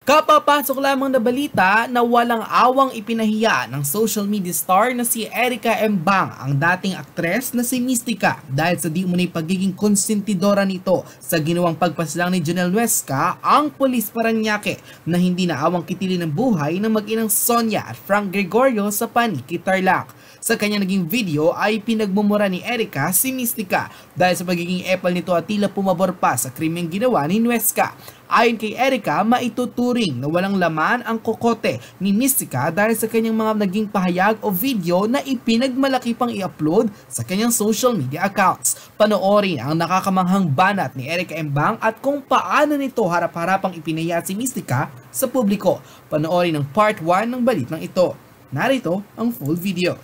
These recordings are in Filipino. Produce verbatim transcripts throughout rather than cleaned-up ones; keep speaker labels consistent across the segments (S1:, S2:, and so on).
S1: Kapapasok lamang na balita na walang awang ipinahiya ng social media star na si Erica Embang ang dating aktres na si Mystica dahil sa di umunay pagiging konsentidora nito sa ginawang pagpaslang ni Jonel Nuesca, ang pulis Parañaque na hindi na awang kitilin ng buhay ng mag-inang Sonia at Frank Gregorio sa Paniki, Tarlac. Sa kanyang naging video ay pinagmumura ni Erica si Mystica dahil sa pagiging epal nito at tila pumabor pa sa krimeng ginawa ni Nuesca. Ayon kay Erica, maituturing na walang laman ang kokote ni Mystica dahil sa kanyang mga naging pahayag o video na ipinagmalaki pang i-upload sa kanyang social media accounts. Panoorin ang nakakamanghang banat ni Erica Embang at kung paano nito harap-harapang ipinaya si Mystica sa publiko. Panoorin ang part one ng balitang ito. Narito ang full video.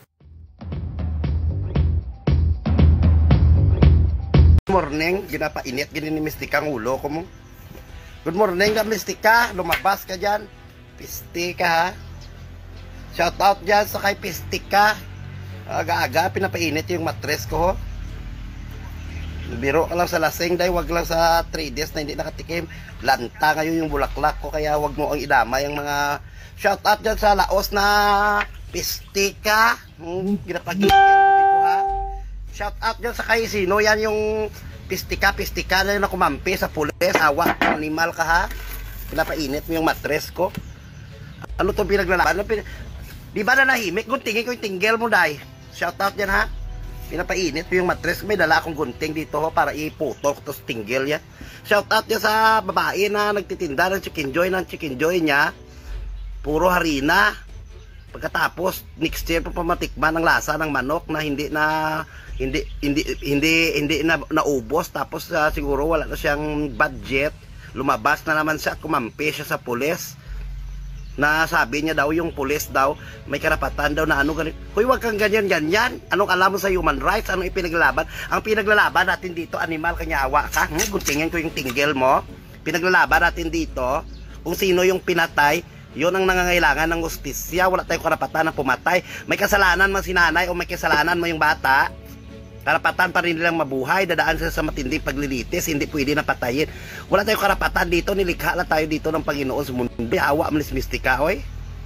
S2: Good morning, ginapainit gini ni Mystica ang ulo ko mo. Good morning ka Mystica, lumabas ka dyan. Pisti ka ha. Shout out dyan sa kay Pistika. Aga-aga, pinapainit yung matres ko ho. Biro ka lang sa lasing dahil wag lang sa three days na hindi nakatikim. Lanta ngayon yung bulaklak ko kaya wag mo ang idamay ang mga shout out dyan sa laos na Pistika. Hmm, ginapagigil ko ha. Shout out dyan sa kay sino yan yung Pistika, pistika na yun na kumampi sa pulis. Awa, animal ka ha. Pinapainit mo yung matres ko. Ano itong pinaglalaban? Ano pin... Di ba na nahimik? Guntingin ko yung tinggel mo dahi. Shout out yan ha. Pinapainit mo yung matres. May dala akong gunting dito ho para iputok tos tinggel yan. Shout out yan sa babae na nagtitinda ng chicken joy ng chicken joy niya. Puro harina. Pagkatapos next year pa pamatikman ang lasa ng manok na hindi na hindi hindi hindi hindi na naubos, tapos uh, siguro wala na siyang budget. Lumabas na naman siya at kumampi siya sa pulis. Na sabi niya daw yung pulis daw may karapatan daw na ano ganito. Hoy, wag kang ganyan ganyan. Anong alam mo sa human rights? Anong ipinaglalaban? Ang pinaglalaban natin dito, animal, kanyawa ka. Hmm, guntingin ko yung tinggel mo. Pinaglalaban natin dito kung sino yung pinatay. Yun ang nangangailangan ng justisya. Wala tayong karapatan na pumatay. May kasalanan man si nanay o may kasalanan mo yung bata, karapatan pa rin nilang mabuhay. Dadaan sila sa matinding paglilitis. Hindi pwede na patayin. Wala tayong karapatan dito. Nilikha lang tayo dito ng Panginoon sa mundo. Awa mo ni Mystica, oy.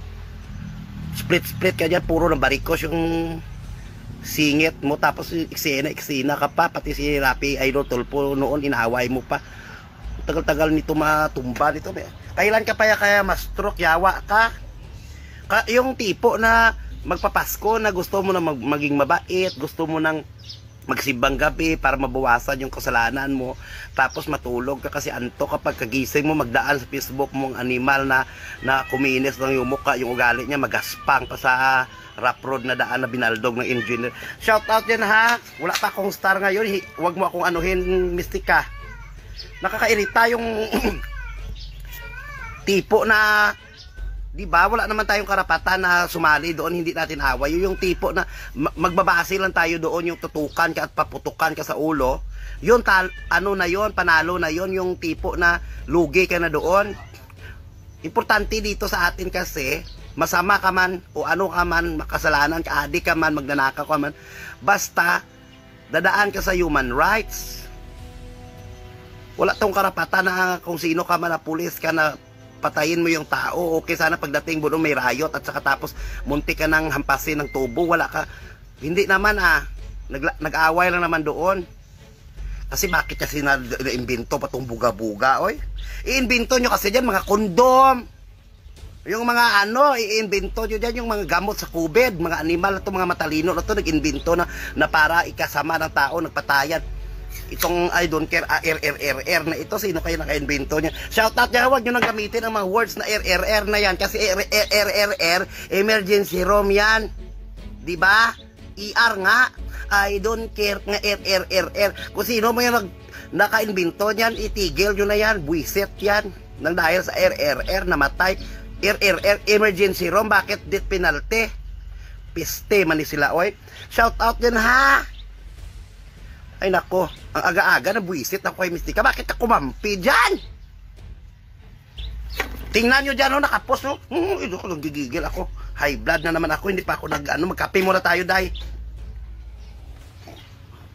S2: Split-split ka dyan. Puro ng barikos yung singit mo. Tapos eksena-eksena ka pa. Pati si Rapi Idol Tulpo noon, inaaway mo pa. Tagal-tagal nito matumba nito. Kailan ka pa kaya ma-stroke, yawa ka? ka? Yung tipo na magpapasko na gusto mo na mag maging mabait, gusto mo nang magsibang gabi para mabawasan yung kasalanan mo, tapos matulog ka kasi antok kapag kagising mo, magdaan sa Facebook mong animal na na kuminis lang yung mukha, yung ugali niya magaspang pa sa rough road na daan na binaldog ng engineer. Shout out yan ha. Wala pa akong star ngayon, huwag mo akong anuhin, Mystica. Nakakairita yung tipo na, di ba, wala naman tayong karapatan na sumali doon, hindi natin away. Yung tipo na magbabase lang tayo doon, yung tutukan ka at paputukan ka sa ulo, yun, tal ano na yon, panalo na yon. Yung tipo na lugi ka na doon. Importante dito sa atin kasi, masama ka man o ano ka man, makasalanan ka, adik ka man, magnanakaw ka man, basta dadaan ka sa human rights. Wala tong karapatan na kung sino ka man na pulis ka na patayin mo yung tao. Okay, sana pagdating mo doon may riot at saka tapos munti ka ng hampasin ng tubo. Wala ka. Hindi naman ah. Nag-aaway lang naman doon. Kasi bakit kasi na-imbento pa itong buga-buga, oy? I-imbento nyo kasi dyan mga kondom. Yung mga ano, i-imbento nyo dyan yung mga gamot sa COVID. Mga animal na ito, mga matalino na ito, nag-imbento na, na para ikasama ng tao, nagpatayan. Itong I don't care, ah, R R R R na ito, sino kayo naka-invento niya? Shout out niya, huwag nyo nang gamitin ang mga words na R R R na yan, kasi R R R R, emergency room yan. Diba? E R nga, I don't care nga R R R R. Kung sino mo yung naka-invento niyan, itigil nyo na yan, buwisit yan. Nang dahil sa R R R, namatay. R R R, emergency room, bakit death penalty? Piste man ni sila, oy. Shout out din ha. Ay nako, ang aga-aga na buwisit ako kay Mystica. Bakit ka kumampi dyan? Tingnan nyo dyan, no, nakapos, no? Hmm, ito ko lang gigigil ako. High blood na naman ako, hindi pa ako nag, ano, magkape muna tayo, day.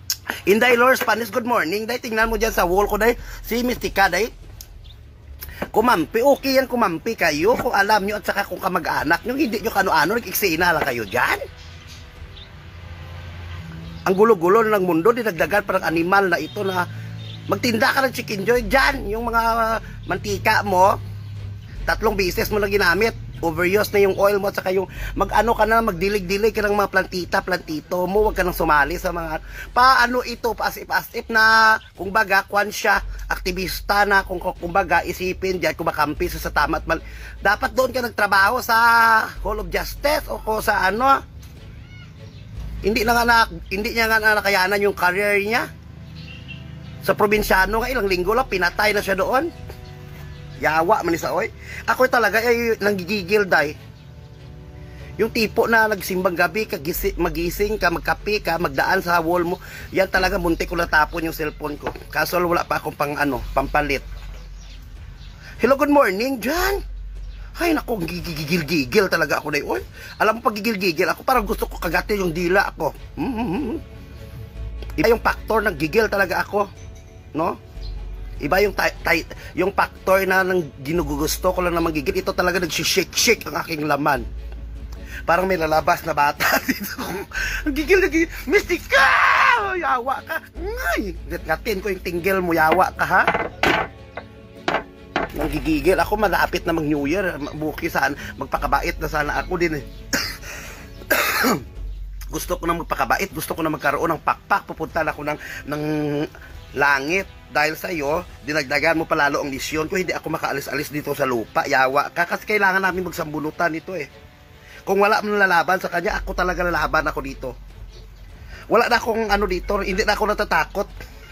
S2: Inday Lord Spanish, good morning, day. Tingnan mo dyan sa wall ko, day. Si Mystica, day. Kumampi, okay yan kumampi kayo kung alam nyo at saka kung kamag-anak nyo, hindi nyo kano-ano, nag-iksina lang kayo dyan. Ang gulo-gulo ng mundo, dinagdagan parang animal na ito na magtinda ka ng chicken joy dyan. Yung mga mantika mo, tatlong beses mo na ginamit. Overuse na yung oil mo at saka yung mag-ano ka na, magdilig-dilig ka ng mga plantita, plantito mo, wag ka nang sumali sa mga paano ito, paasip-asip na kung baga, kwan siya, aktivista na kung, kung baga, isipin dyan, kung makampi sa, sa tama at mal. Dapat doon ka nagtrabaho sa Hall of Justice o ko sa ano, hindi na nga na, hindi niya nga na nakayanan yung career niya. Sa probinsyano nga, ilang linggo lang, pinatay na siya doon. Yawa man isa oy. Ako talaga ay nanggigigil day. Yung tipo na nagsimbang gabi ka magising ka, magkape ka, magdaan sa wall mo. Yan talaga muntik ko natapon yung cellphone ko. Kaso wala pa akong pang ano, pampalit. Hello, good morning, John. Ay nako, gigigil-gigil talaga ako day oy. Alam mo pag gigil-gigil ako, parang gusto ko kagatin yung dila ako. Mm-hmm. Iba yung factor ng gigil talaga ako, no? Iba yung yung factor na nang ginugusto ko lang na magigil. Ito talaga nag-shake-shake ang aking laman. Parang may lalabas na bata dito. Ang gigil, nagigil. Mystica! Yawa ka. Ngay! Ngatin ko yung tinggil mo. Yawa ka, ha? Nang gigigil. Ako malapit na mag-New Year. Buki saan. Magpakabait na sana ako din eh. Gusto ko na magpakabait. Gusto ko na magkaroon ng pakpak. Pupunta na ako ng, ng langit. Dahil sa iyo, dinagdagan mo palalo ang misyon ko, hindi ako makaalis-alis dito sa lupa. Yawa ka, kasi kailangan namin magsambulutan ito eh. Kung wala mo lalaban sa kanya, ako talaga lalaban ako dito. Wala na akong ano dito, hindi na ako natatakot.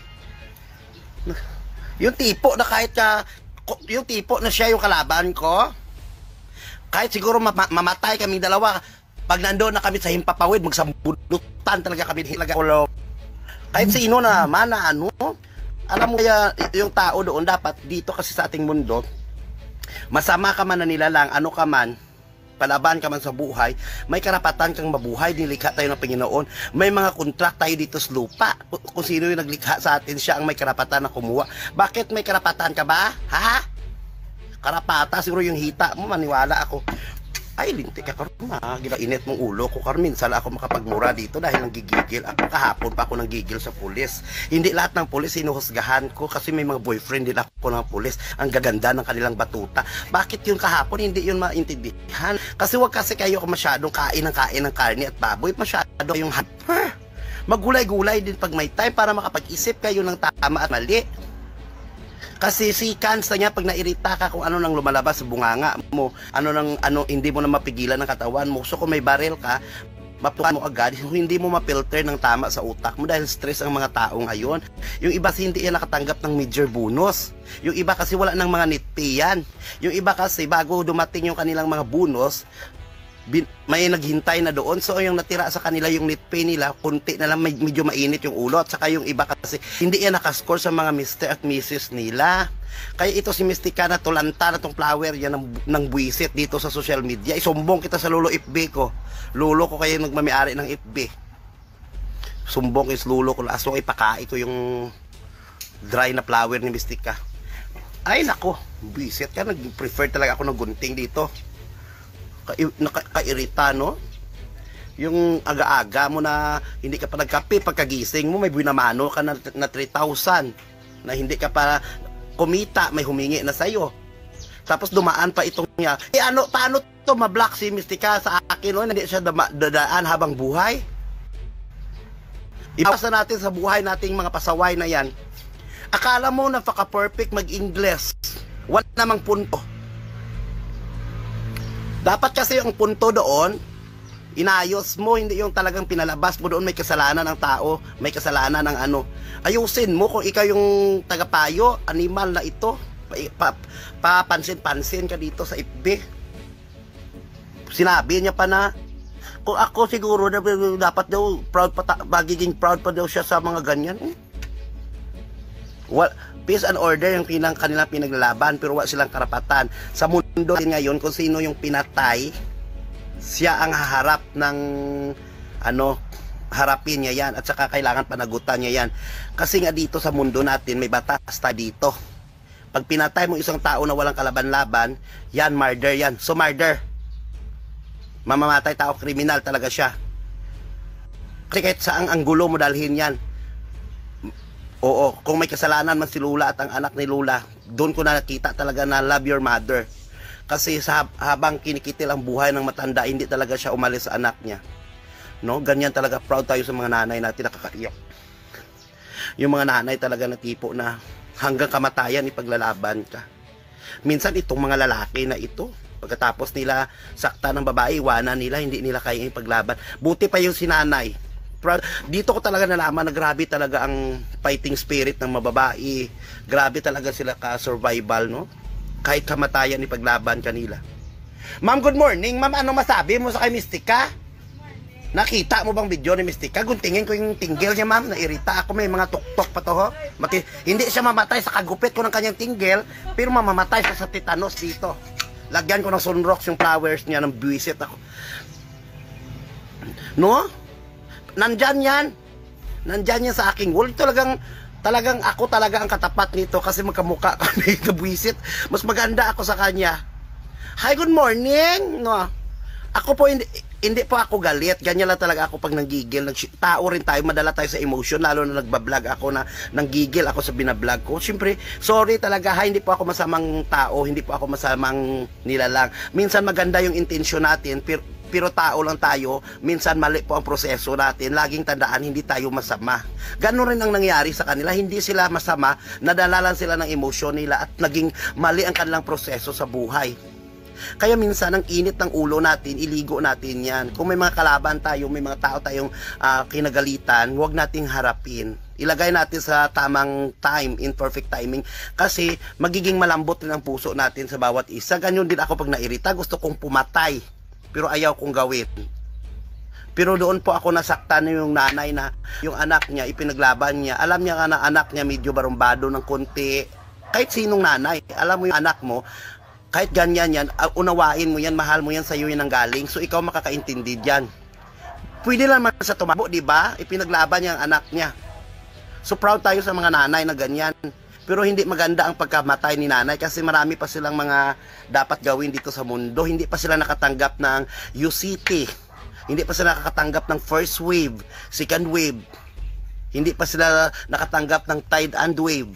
S2: Yung tipo na kahit ka, yung tipo na siya yung kalaban ko, kahit siguro ma mamatay kami dalawa, pag nandoon na kami sa himpapawid, magsambulutan talaga kami. Kahit sino na, mana ano, alam mo kaya yung tao doon dapat dito kasi sa ating mundo, masama ka man na nilalang, ano ka man, palaban ka man sa buhay, may karapatan kang mabuhay, nilikha tayo ng Panginoon, may mga contract tayo dito sa lupa, kung sino yung naglikha sa atin, siya ang may karapatan na kumuha. Bakit may karapatan ka ba? Ha? Karapata, siguro yung hita mo, maniwala ako. Ay, lintik ka karon, ginainit mong ulo ko karon, minsan ako makapagmura dito dahil nanggigigil ako. Kahapon pa ako nanggigil sa pulis. Hindi lahat ng pulis sinuhusgahan ko kasi may mga boyfriend din ako ng pulis. Ang gaganda ng kanilang batuta. Bakit yung kahapon hindi yun maintindihan? Kasi wag kasi kayo masyadong kain ng kain ng karne at baboy. Masyado yung huh? Magulay-gulay din pag may time para makapag-isip kayo ng tama at mali. Kasi si cancer niya pag nairita ka kung ano nang lumalabas sa bunganga mo, ano nang ano hindi mo na mapigilan ng katawan mo. So kung may barrel ka, mapukan mo agad, hindi mo ma-filter ng tama sa utak mo dahil stress ang mga tao ngayon. Yung iba kasi hindi yan nakatanggap ng major bonus. Yung iba kasi wala ng mga nitpi yan. Yung iba kasi bago dumating yung kanilang mga bonus, bin, may naghintay na doon. So yung natira sa kanila yung net pay nila, kunti na lang, may, medyo mainit yung ulo. At saka yung iba kasi hindi yan nakascore sa mga mister at missus nila. Kaya ito si Mystica na tulanta na tong flower yan ng, ng buwisit dito sa social media. Isumbong kita sa Lolo F B ko. Lolo ko kayo nagmamayari ng F B. Sumbong is Lolo ko. Asong ipakai ko yung dry na flower ni Mystica. Ay nako, buwisit ka. Nag-prefer talaga ako ng gunting dito. Nakairita, no? Yung aga-aga mo na hindi ka pa nagkape, pagkagising mo may binamano ka na, na three thousand na hindi ka pa kumita, may humingi na sa'yo. Tapos dumaan pa itong niya. Eh ano, paano to ma-block si Mystica sa akin, no? Hindi siya dadaan habang buhay. Ipasa natin sa buhay nating mga pasaway na yan. Akala mo na paka-perfect mag-Ingles. Wala namang punto. Dapat kasi yung punto doon, inayos mo, hindi yung talagang pinalabas mo doon may kasalanan ng tao, may kasalanan ng ano. Ayusin mo kung ikaw yung tagapayo, animal na ito, papansin-pansin ka dito sa F B. Sinabi niya pa na, kung ako siguro dapat daw, proud pa, magiging proud pa daw siya sa mga ganyan. Well, peace and order yung pinang kanilang pinaglalaban pero wala silang karapatan. Sa mundo din ngayon kung sino yung pinatay, siya ang haharap ng ano, harapin niya yan at saka kailangan panagutan niya yan. Kasi nga dito sa mundo natin may batas tayo dito. Pag pinatay mo isang tao na walang kalaban-laban, yan, murder yan. So, murder. Mamamatay tao, kriminal talaga siya. Kasi kahit saang anggulo mo dalhin yan. Oo, kung may kasalanan man si Lula at ang anak ni Lula, doon ko na nakita talaga na love your mother. Kasi sa, habang kinikitil ang buhay ng matanda, hindi talaga siya umalis sa anak niya. No? Ganyan talaga, proud tayo sa mga nanay natin, nakakaiyak. Yung mga nanay talaga na tipo na hanggang kamatayan ipaglalaban ka. Minsan itong mga lalaki na ito, pagkatapos nila sakta ng babae, iwanan nila, hindi nila kaya ipaglaban. Buti pa yung sinanay. Dito ko talaga nalaman na grabe talaga ang fighting spirit ng mababae. Grabe talaga sila ka-survival, no? Kahit kamatayan ipaglaban kanila. Ma'am, good morning. Ma'am, ano masabi mo sa kay Mystica? Nakita mo bang video ni Mystica? Guntingin ko yung tinggil niya, ma'am. Nairita ako, may mga tuktok pa to, ho. Mati hindi siya mamatay sa kagupit ko ng kanyang tinggil, pero mamamatay siya sa tetanus dito. Lagyan ko ng sunrocks yung flowers niya, ng buwisit ako. No? Nandyan yan. Nandyan yan sa aking wall. Talagang, talagang ako talaga ang katapat nito kasi magkamukha kami kabwisit. Mas maganda ako sa kanya. Hi, good morning. No. Ako po, hindi, hindi po ako galit. Ganyan lang talaga ako pag nanggigil. Tao rin tayo, madala tayo sa emotion. Lalo na nagbablog ako na nanggigil ako sa binablog ko. Siyempre, sorry talaga. Ha, hindi po ako masamang tao. Hindi po ako masamang nilalang. Minsan maganda yung intensyon natin, pero pero tao lang tayo, minsan mali po ang proseso natin. Laging tandaan, hindi tayo masama. Ganon rin ang nangyari sa kanila. Hindi sila masama, nadala lang sila ng emosyon nila at naging mali ang kanilang proseso sa buhay. Kaya minsan ang init ng ulo natin, iligo natin yan. Kung may mga kalaban tayo, may mga tao tayong uh, kinagalitan, huwag nating harapin. Ilagay natin sa tamang time, in perfect timing. Kasi magiging malambot rin ang puso natin sa bawat isa. Ganyan din ako pag nairita, gusto kong pumatay. Pero ayaw kong gawin. Pero doon po ako nasaktan yung nanay na yung anak niya, ipinaglaban niya. Alam niya nga na anak niya medyo barumbado ng konti. Kahit sinong nanay, alam mo yung anak mo, kahit ganyan yan, unawain mo yan, mahal mo yan, sa'yo yan ang galing. So ikaw makakaintindi dyan. Pwede lang man sa tumabo, di ba? Ipinaglaban niya ang anak niya. So proud tayo sa mga nanay na ganyan. Pero hindi maganda ang pagkamatay ni nanay kasi marami pa silang mga dapat gawin dito sa mundo. Hindi pa sila nakatanggap ng U C T. Hindi pa sila nakatanggap ng first wave, second wave. Hindi pa sila nakatanggap ng tide and wave.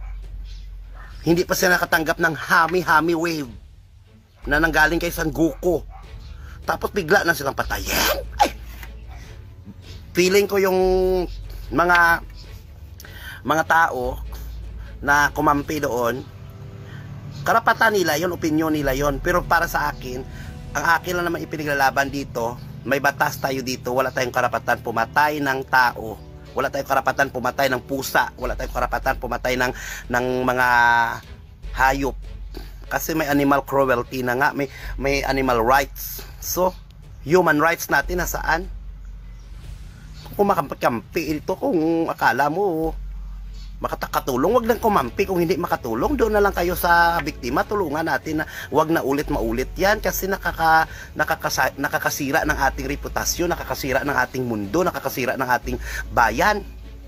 S2: Hindi pa sila nakatanggap ng hami-hami wave na nanggaling kay San Goku. Tapos bigla na silang patayin. Ay! Feeling ko yung mga mga tao na kumampi doon, karapatan nila yon, opinyon nila yon. Pero para sa akin, ang akin lang naman ipinaglalaban dito, may batas tayo dito, wala tayong karapatan pumatay ng tao, wala tayong karapatan pumatay ng pusa, wala tayong karapatan pumatay ng, ng mga hayop. Kasi may animal cruelty na nga, may, may animal rights. So, human rights natin nasaan? Kung makampi ito, kung akala mo makatakatulong, wag lang kumampi. Kung hindi makatulong, doon na lang kayo sa biktima, tulungan natin na wag na ulit maulit yan kasi nakaka, nakakasa, nakakasira ng ating reputasyon, nakakasira ng ating mundo, nakakasira ng ating bayan.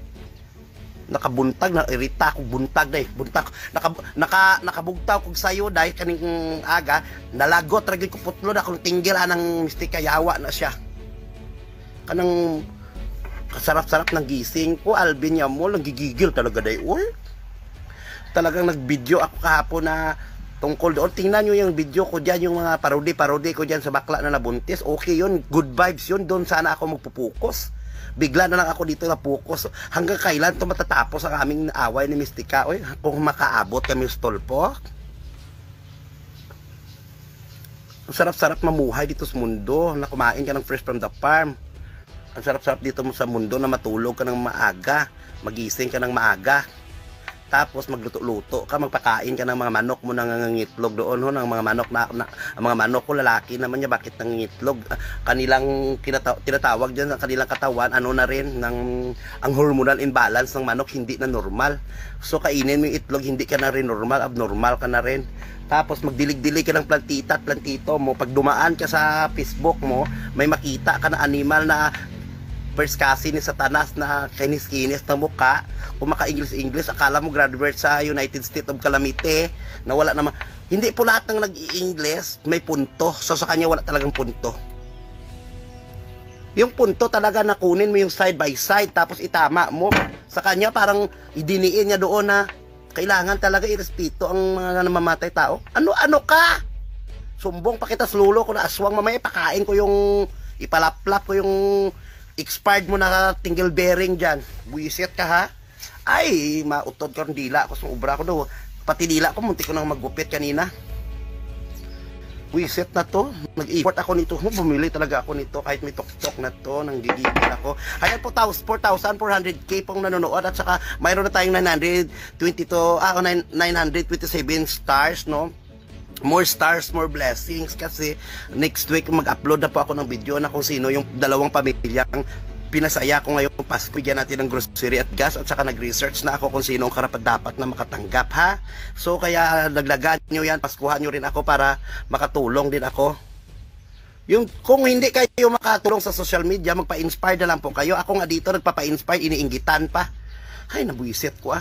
S2: Nakabuntag na irita ko, buntag dai buntag naka, naka nakabugtaw kog sayo dahil kaning aga nalagot ragid ko putlo na kung tinggil anang Mystica, yawa na siya kanang kasarap-sarap ng gising ko. Alvin niya mo, nagigigil talaga day. Uy, talagang nag-video ako kahapon na tungkol doon. Tingnan nyo yung video ko dyan, yung mga parody-parody ko dyan sa bakla na nabuntis. Okay yun, good vibes yun. Doon sana ako magpupukus. Bigla na lang ako dito napukus. Hanggang kailan ito matatapos ang aming away ni Mystica? Uy, kung makaabot kami sa tolpo. Ang sarap-sarap mamuhay dito sa mundo na kumain ka ng fresh from the farm. Ang sarap-sarap dito mo sa mundo na matulog ka ng maaga, magising ka ng maaga, tapos magluto-luto ka, magpakain ka ng mga manok mo nang nangingitlog doon, ho, ng mga manok na, na ang mga manok ko lalaki naman niya, bakit nangingitlog? Kanilang tinataw, tinatawag diyan ang kanilang katawan, ano na rin ng ang hormonal imbalance ng manok hindi na normal. So kainin mo yung itlog, hindi ka na rin normal, abnormal ka na rin. Tapos magdilig-dilig ka ng plantita at plantito mo. Pag dumaan ka sa Facebook mo, may makita ka na animal na first cousin ni Satanas na kinis-kinis na mukha, kung maka-English-English, akala mo graduate sa United States of Calamite, na wala naman. Hindi po lahat ng nag-i-English may punto, so sa kanya wala talagang punto. Yung punto talaga na kunin mo yung side by side, tapos itama mo. Sa kanya parang idiniin niya doon na kailangan talaga irespeto ang mga namamatay tao. Ano-ano ka? Sumbong pa kita sa lulo ko na aswang, mamaya pakain ko yung, ipalaplap ko yung expired mo na tingle bearing dyan. Buisit ka ha? Ay, mautod ka ng dila ko, sumubra ko daw. Pati dila ko, munti ko nang maggupit kanina. Buisit na to. Nag-import ako nito. Bumili talaga ako nito kahit may tok-tok na to. Nang gigigil ako. Ayan po, four thousand four hundred K pong nanonood. At saka mayroon na tayong nine hundred twenty-two, ah, nine hundred twenty-seven stars, no? More stars, more blessings. Kasi next week mag-upload na po ako ng video na kung sino yung dalawang pamilyang pinasaya ko ngayong Pasko. Bigyan natin ng grocery at gas, at saka nag-research na ako kung sino ang karapat-dapat na makatanggap, ha? So kaya naglagan nyo yan, paskuhan nyo rin ako para makatulong din ako. Yung, kung hindi kayo makatulong sa social media, magpa-inspire na lang po kayo. Ako nga dito nagpapa-inspire, iniinggitan pa. Ay, nabuisit ko ah.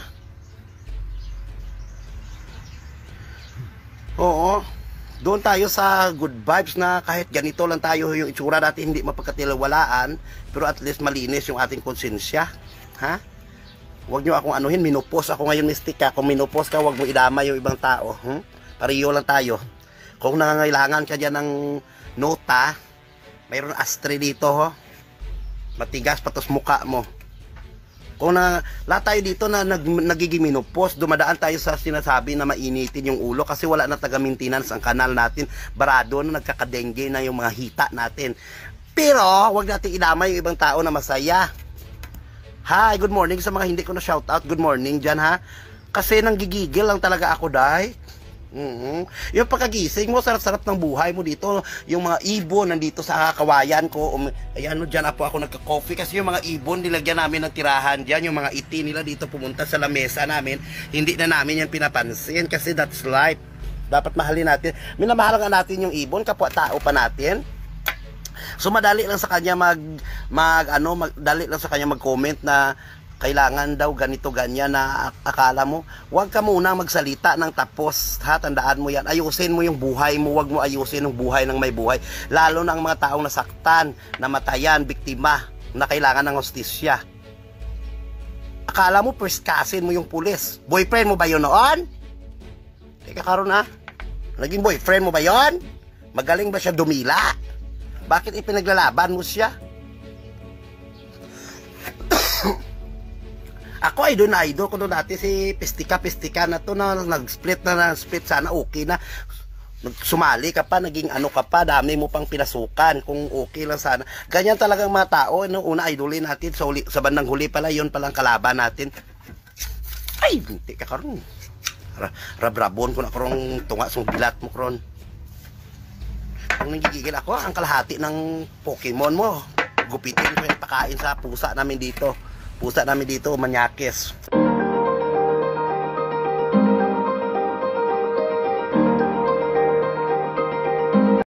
S2: Oo. Doon tayo sa good vibes na kahit ganito lang tayo yung itsura natin, hindi mapagkatiwalaan, pero at least malinis yung ating konsensya. Ha? Huwag nyo akong anuhin, minupos ako ngayon, Mystica. Kung minupos ka, huwag mo idama yung ibang tao. Hmm? Pariyo lang tayo. Kung nangangailangan ka dyan ng nota, mayroon ashtray dito, ho. Matigas patos muka mo. Kung na, lahat tayo dito na nag, nagiging minupos, dumadaan tayo sa sinasabi na mainitin yung ulo kasi wala na taga-maintenance ang kanal natin. Barado na, nagkakadengge na yung mga hita natin. Pero, wag natin idamay yung ibang tao na masaya. Hi, good morning sa mga hindi ko na shoutout. Good morning dyan, ha? Kasi nanggigigil lang talaga ako, dahi. Mm-hmm. Yung pagkagising mo, sarap-sarap ng buhay mo dito. Yung mga ibon nandito sa kawayan ko, um, ayan no, dyan po ako nagka-coffee kasi yung mga ibon nilagyan namin ng tirahan dyan. Yung mga iti nila dito pumunta sa lamesa namin, hindi na namin yan pinapansin kasi that's life. Dapat mahalin natin. Minamahal nga natin yung ibon, kapwa-tao pa natin. So madali lang sa kanya mag, mag ano, madali lang sa kanya mag-comment na kailangan daw ganito ganyan, na akala mo, huwag ka muna magsalita ng tapos, ha, tandaan mo yan, ayusin mo yung buhay mo, huwag mo ayusin yung buhay ng may buhay, lalo na ang mga taong nasaktan, namatayan, biktima, na kailangan ng hostisya. Akala mo first cousin mo yung pulis, boyfriend mo ba yun noon? Teka karon ha, naging boyfriend mo ba yun? Magaling ba siya dumila? Bakit ipinaglalaban mo siya? Ako idol na idol ko doon dati si Pistika Pistika na to na nag-split na nag-split, sana okay na. Sumali ka pa, naging ano ka pa, dami mo pang pinasukan, kung okay lang sana. Ganyan talagang mga tao, no? Una idolin natin, sa, uli, sa bandang huli pala, yun palang kalaban natin. Ay, hindi ka karon. Rabrabon ko na karong tunga sa bilat mo karon. Kung nanggigigil ako, ang kalahati ng Pokemon mo, gupitin ko yung pakain sa pusa namin dito. Pusa namin dito, manyakis.